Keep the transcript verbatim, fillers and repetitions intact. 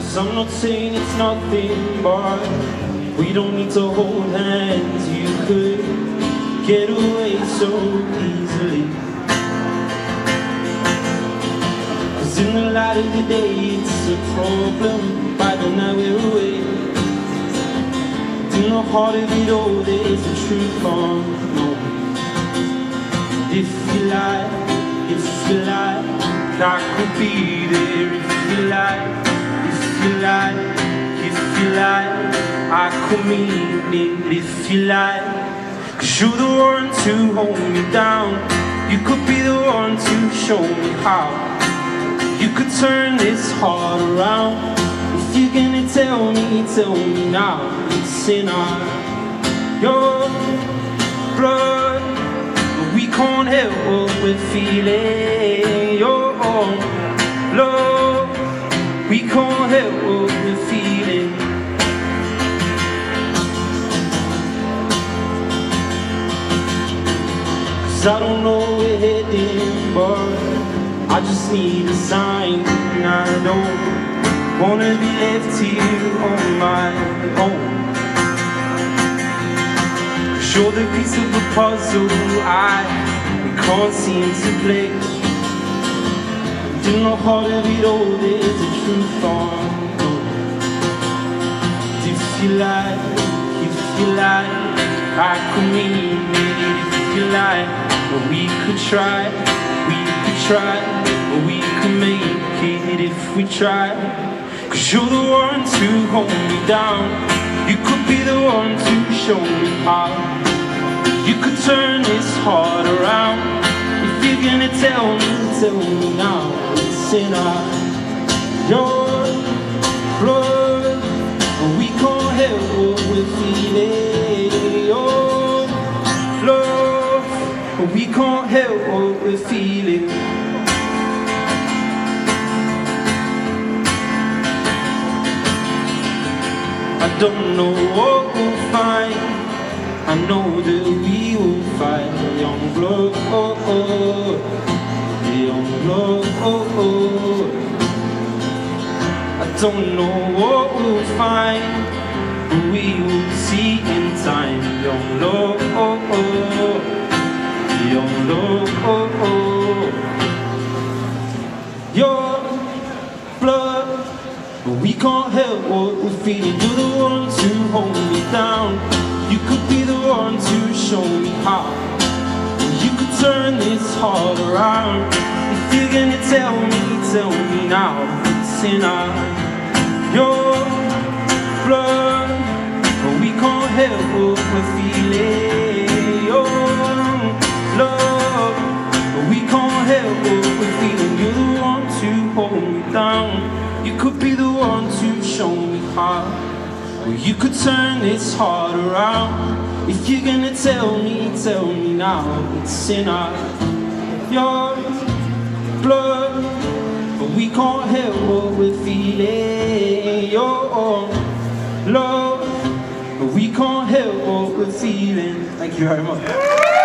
I'm not saying it's nothing, but we don't need to hold hands. You could get away so easily, 'cause in the light of the day it's a problem. By the night we're away, in the heart of it all there's a truth unknown. If you like, if you like, I could be there. If you like, if you like, if you like, I could mean it. If you like, 'cause you're the one to hold me down. You could be the one to show me how. You could turn this heart around. If you're gonna tell me, tell me now. It's in our, your blood, but we can't help what we're feeling. Your love, we can't help what we're feeling. 'Cause I don't know where we're heading, but I just need a sign. I don't wanna be left here on my own, 'cause you're the piece of the puzzle I can't seem to play. In the heart of it all there's a truth unknown. If you like, if you like, I could mean it. If you like, but we could try, we could try, but we could make it if we try. 'Cause you're the one to hold me down. You could be the one to show me how. You could turn this heart around. If you're gonna tell me, tell me now. It's in our, your blood, but we can't help what we're feeling. Your love, but we can't help what we're feeling. I don't know what we'll find. I know that we will find young blood, oh, oh, young blood, oh, oh. I don't know what we'll find, but we will see in time. Young love, oh, oh, young love, oh, oh. Your blood, but we can't help what we're feeling. You're the one to hold me down. You could be the one to show me how. You could turn this heart around. If you're gonna tell me, tell me now. It's in our, your blood, but we can't help what we're feeling. Your love, but we can't help what we're feeling. You're the one to hold me down. You could be the one to show me how. Well, you could turn this heart around. If you're gonna tell me, tell me now. It's in our, your blood, but we can't help what we're feeling. Your love, but we can't help what we're feeling. Thank you very much.